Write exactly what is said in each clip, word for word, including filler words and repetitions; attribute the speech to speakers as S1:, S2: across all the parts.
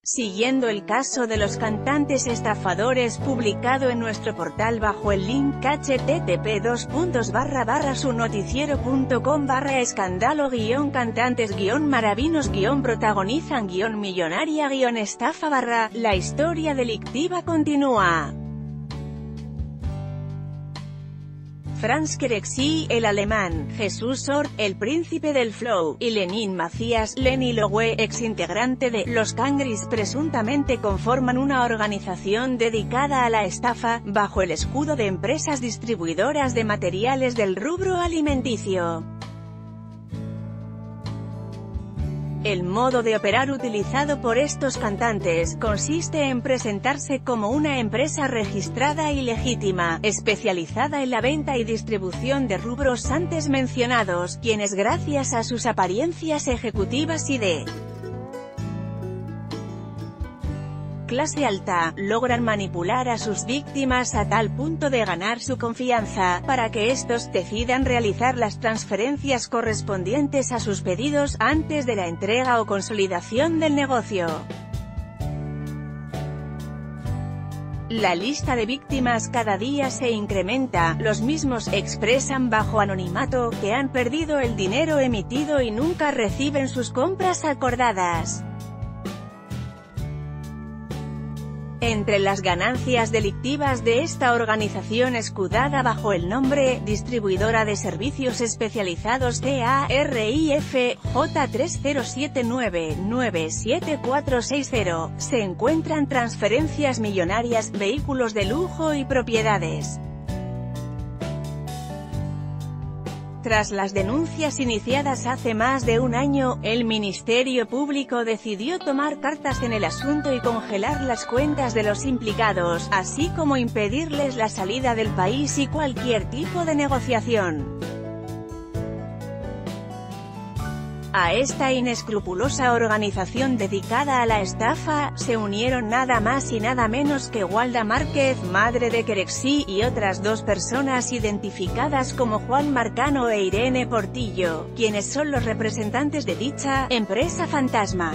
S1: Siguiendo el caso de los cantantes estafadores publicado en nuestro portal bajo el link http dos puntos barra barra sunoticiero.com barra escándalo guión cantantes guión maravinos guión protagonizan guión millonaria guión estafa barra, la historia delictiva continúa. Franz Kereksi, el alemán, Jesús Ort, el príncipe del flow, y Lenin Macías, Lenny Lowe, exintegrante de Los Cangris, presuntamente conforman una organización dedicada a la estafa, bajo el escudo de empresas distribuidoras de materiales del rubro alimenticio. El modo de operar utilizado por estos cantantes, consiste en presentarse como una empresa registrada y legítima, especializada en la venta y distribución de rubros antes mencionados, quienes gracias a sus apariencias ejecutivas y de clase alta, logran manipular a sus víctimas a tal punto de ganar su confianza, para que estos decidan realizar las transferencias correspondientes a sus pedidos, antes de la entrega o consolidación del negocio. La lista de víctimas cada día se incrementa, los mismos expresan bajo anonimato, que han perdido el dinero emitido y nunca reciben sus compras acordadas. Entre las ganancias delictivas de esta organización escudada bajo el nombre Distribuidora de Servicios Especializados T A R I F J tres cero siete nueve nueve siete cuatro seis cero, se encuentran transferencias millonarias, vehículos de lujo y propiedades. Tras las denuncias iniciadas hace más de un año, el Ministerio Público decidió tomar cartas en el asunto y congelar las cuentas de los implicados, así como impedirles la salida del país y cualquier tipo de negociación. A esta inescrupulosa organización dedicada a la estafa, se unieron nada más y nada menos que Walda Márquez, madre de Kereksi, y otras dos personas identificadas como Juan Marcano e Irene Portillo, quienes son los representantes de dicha empresa fantasma.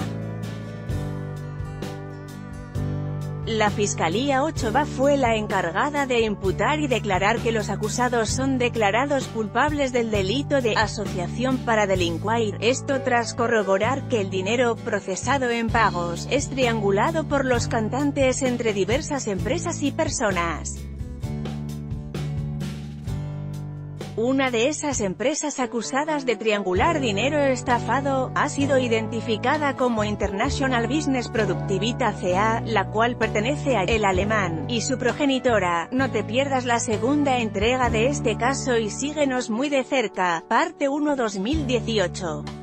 S1: La Fiscalía ocho B A fue la encargada de imputar y declarar que los acusados son declarados culpables del delito de asociación para delinquir, esto tras corroborar que el dinero procesado en pagos es triangulado por los cantantes entre diversas empresas y personas. Una de esas empresas acusadas de triangular dinero estafado, ha sido identificada como International Business Productivita C A, la cual pertenece a El Alemán, y su progenitora. No te pierdas la segunda entrega de este caso y síguenos muy de cerca, parte uno dos mil dieciocho.